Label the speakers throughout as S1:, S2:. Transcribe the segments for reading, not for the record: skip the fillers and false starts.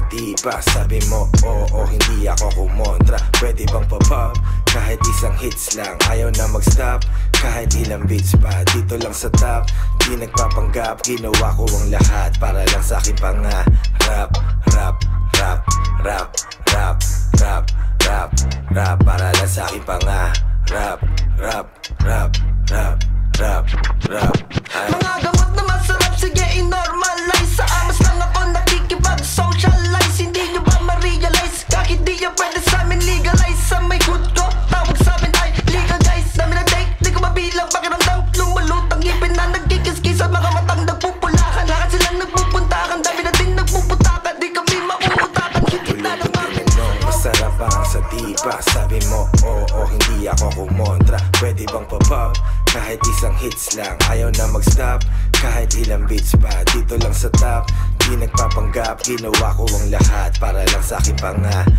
S1: diba? Sabi mo, oo, hindi ako kumontra. Pwede bang pa-pop? Kahit isang hits lang, ayaw na mag-stop. Kahit ilang beats pa, dito lang sa top. Di nagpapanggap, ginawa ko ang lahat para lang sa aking pangarap. Rap, rap, rap, rap, rap, rap, rap, rap, para lang sa aking pangarap. Rap, rap, rap, rap, rap, rap.
S2: Mga gamot na masarap, sige i-normalize. Sa amas lang ako nakikipag-socialize. Hindi nyo ba ma-realize? Kahit di nyo pwede sa amin legalize. Sa may good ko, tawag sa amin ay legal guys. Dami na take, di ko mabilang pakiramdam. Lumulutang ngipin na nagkikis-kis at mga matang nagpupulakan. Lahat silang nagpupuntakan, dami na din nagpuputakan. Di kami mauutakan, higit na lang
S1: masarap ang sa diba? Sabi mo, oo, hindi ako kumontra. Pwede bang pa-pop? Kahit isang hits lang, ayaw na mag-stop. Kahit ilang beats pa, dito lang sa top. Di nagpapanggap, ginawa ko ang lahat para lang sa aking pangarap.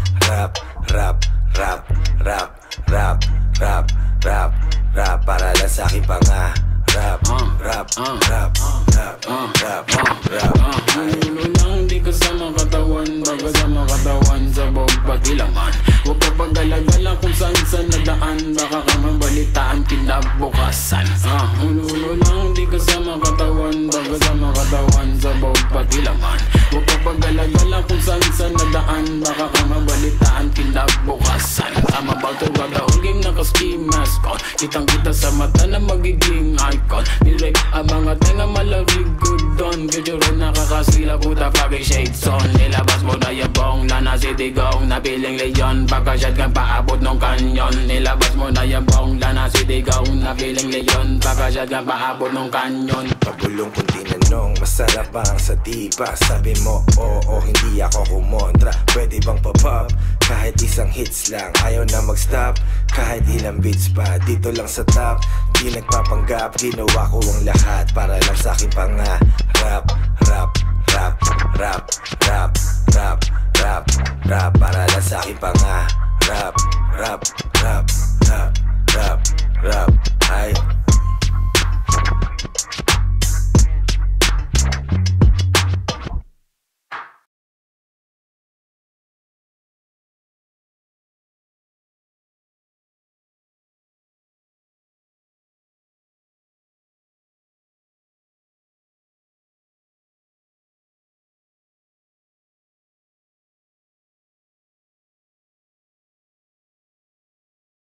S1: Rap, rap, rap, rap, rap, rap, rap, para lang sa aking pangarap. Rap, rap, rap, rap, rap, rap.
S3: Ulo lang di kasama katawan, baga sama katawan sa bawag pagilaman. Huwag ka pag-alagala kung saan nadaan, baka ka mabalitaan kinabukasan. Ulo lang di kasama katawan, baga sama katawan sa bawag pagilaman. Huwag ka pag-alagala kung saan nadaan, baka ka mabalitaan kinabukasan. I'm about to rock the whole game, naka-ski mask on. Kitang-kita sa mata na magiging icon. Direct ang mga tenga malagig good on. Video rin nakakasila, puta fucking shades on. Nilabas mo na yung bong, lana city gong. Napiling leyon, baka shotgun paabot ng kanyon. Nilabas mo na yung bong, lana city gong. Napiling leyon, baka shotgun paabot ng kanyon.
S1: Pagulong kung tinanong, masarap ba ang sa diba? Sabi mo, oo, hindi ako kumontra. Pwede bang pa-pop? Kahit isang hits lang, ayaw na mag-stop. Kahit ilang beats pa, dito lang sa top. Di nagpapanggap, ginawa ko ang lahat para lang sa aking pangarap. Rap, rap, rap, rap, rap, rap, rap, rap, para lang sa aking pangarap. Rap, rap, rap, rap, rap, rap, ay